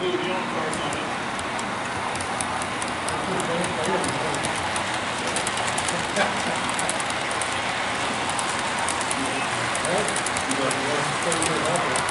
include the on cars on it. Right? You got